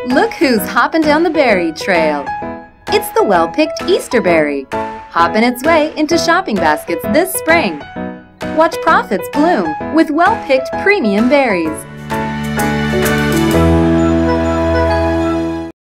Look who's hopping down the berry trail. It's the well-picked Easter berry, hopping its way into shopping baskets this spring. Watch profits bloom with well-picked premium berries.